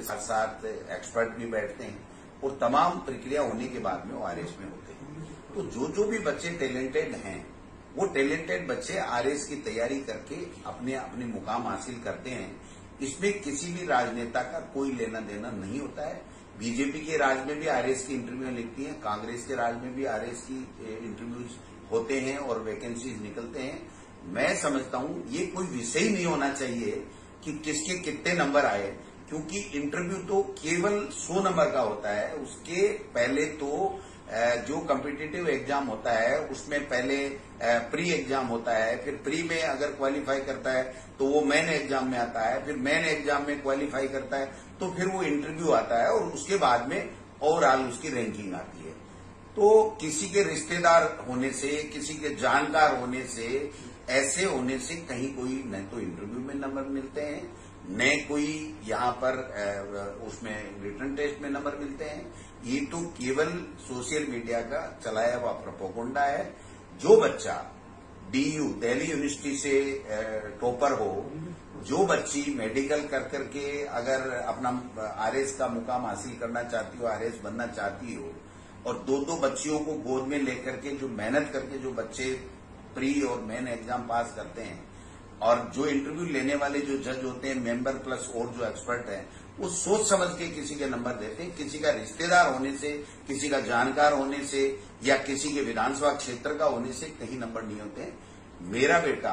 साथ साथ एक्सपर्ट भी बैठते हैं और तमाम प्रक्रिया होने के बाद में वो आरएस में होते हैं। तो जो भी बच्चे टैलेंटेड हैं वो टैलेंटेड बच्चे आरएस की तैयारी करके अपने अपने मुकाम हासिल करते हैं। इसमें किसी भी राजनेता का कोई लेना देना नहीं होता है। बीजेपी के राज में भी आरएस की इंटरव्यू निकलती है, कांग्रेस के राज में भी आरएस की इंटरव्यूज होते हैं और वैकेंसीज निकलते हैं। मैं समझता हूं ये कोई विषय ही नहीं होना चाहिए कि किसके कितने नंबर आए, क्योंकि इंटरव्यू तो केवल 100 नंबर का होता है। उसके पहले तो जो कॉम्पिटिटिव एग्जाम होता है उसमें पहले प्री एग्जाम होता है, फिर प्री में अगर क्वालिफाई करता है तो वो मेन एग्जाम में आता है, फिर मेन एग्जाम में क्वालिफाई करता है तो फिर वो इंटरव्यू आता है और उसके बाद में ओवरऑल उसकी रैंकिंग आती है। तो किसी के रिश्तेदार होने से, किसी के जानकार होने से, ऐसे होने से कहीं कोई न तो इंटरव्यू में नंबर मिलते हैं, न कोई यहाँ पर उसमें रिटन टेस्ट में नंबर मिलते हैं। ये तो केवल सोशल मीडिया का चलाया हुआ प्रोपोगंडा है। जो बच्चा डीयू दिल्ली यूनिवर्सिटी से टॉपर हो, जो बच्ची मेडिकल कर करके अगर अपना आरएस का मुकाम हासिल करना चाहती हो, आरएस बनना चाहती हो, और दो बच्चियों को गोद में लेकर के जो मेहनत करके जो बच्चे प्री और मेन एग्जाम पास करते हैं, और जो इंटरव्यू लेने वाले जो जज होते हैं मेंबर प्लस और जो एक्सपर्ट हैं, वो सोच समझ के किसी के नंबर देते हैं। किसी का रिश्तेदार होने से, किसी का जानकार होने से या किसी के विधानसभा क्षेत्र का होने से कहीं नंबर नहीं होते हैं। मेरा बेटा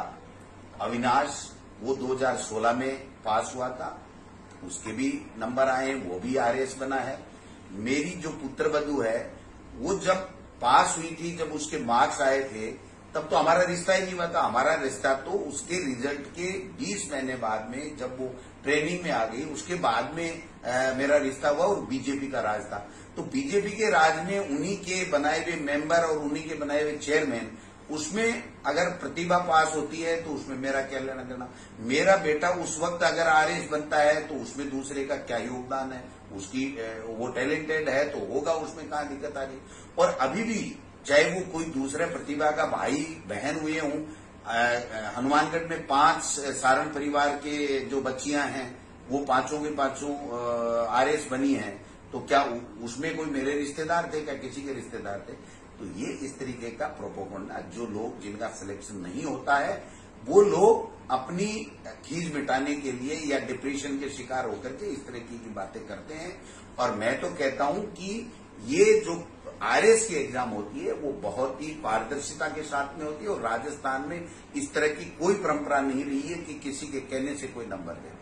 अविनाश वो 2016 में पास हुआ था, उसके भी नंबर आए, वो भी आरएस बना है। मेरी जो पुत्रवधू है वो जब पास हुई थी, जब उसके मार्क्स आए थे, तब तो हमारा रिश्ता ही नहीं हुआ था। हमारा रिश्ता तो उसके रिजल्ट के 20 महीने बाद में, जब वो ट्रेनिंग में आ गई, उसके बाद में मेरा रिश्ता हुआ और बीजेपी का राज था। तो बीजेपी के राज में उन्हीं के बनाए हुए मेंबर और उन्हीं के बनाए हुए चेयरमैन, उसमें अगर प्रतिभा पास होती है तो उसमें मेरा क्या लेना देना। मेरा बेटा उस वक्त अगर आरएस बनता है तो उसमें दूसरे का क्या योगदान है। उसकी वो टैलेंटेड है तो होगा, उसमें कहाँ दिक्कत आ रही। और अभी भी चाहे वो कोई दूसरे प्रतिभा का भाई बहन हुए हों, हनुमानगढ़ में 5 सारण परिवार के जो बच्चियां हैं वो पांचों के पांचों आरएस बनी हैं, तो क्या उसमें कोई मेरे रिश्तेदार थे, क्या किसी के रिश्तेदार थे? तो ये इस तरीके का प्रोपोगंडा, जो लोग जिनका सिलेक्शन नहीं होता है वो लोग अपनी खीज मिटाने के लिए या डिप्रेशन के शिकार होकर के इस तरह की बातें करते हैं। और मैं तो कहता हूं कि ये जो आरएस की एग्जाम होती है वो बहुत ही पारदर्शिता के साथ में होती है, और राजस्थान में इस तरह की कोई परंपरा नहीं रही है कि किसी के कहने से कोई नंबर दे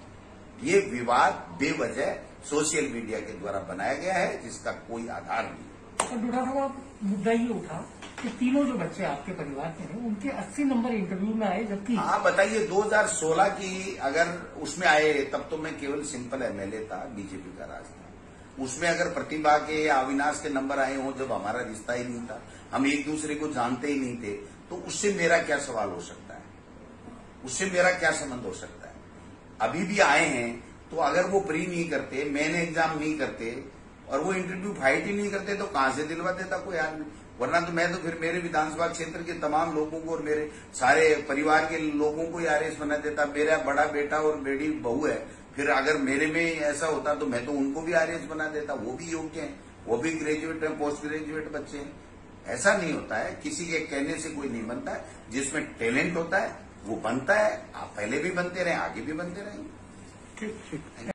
दे। ये विवाद बेवजह सोशल मीडिया के द्वारा बनाया गया है, जिसका कोई आधार नहीं। डॉक्टर साहब, मुद्दा ये उठा कि तीनों जो बच्चे आपके परिवार के हैं उनके 80 नंबर इंटरव्यू में आए, जबकि हाँ बताइए 2016 की अगर उसमें आए तब तो मैं केवल सिंपल एमएलए था, बीजेपी का राज था। उसमें अगर प्रतिभा के या अविनाश के नंबर आए हों, जब हमारा रिश्ता ही नहीं था, हम एक दूसरे को जानते ही नहीं थे, तो उससे मेरा क्या सवाल हो सकता है, उससे मेरा क्या संबंध हो सकता है। अभी भी आए हैं तो अगर वो प्री नहीं करते, मेन एग्जाम नहीं करते और वो इंटरव्यू फाइट ही नहीं करते तो कहां से दिलवा देता कोई आदमी। वरना तो मैं तो फिर मेरे विधानसभा क्षेत्र के तमाम लोगों को और मेरे सारे परिवार के लोगों को आरएस बना देता। मेरा बड़ा बेटा और मेरी बहू है, फिर अगर मेरे में ऐसा होता तो मैं तो उनको भी आरएस बना देता। वो भी योग्य हैं, वो भी ग्रेजुएट हैं, पोस्ट ग्रेजुएट बच्चे हैं। ऐसा नहीं होता है, किसी के कहने से कोई नहीं बनता है। जिसमें टैलेंट होता है वो बनता है। आप पहले भी बनते रहे, आगे भी बनते रहेंगे। ठीक।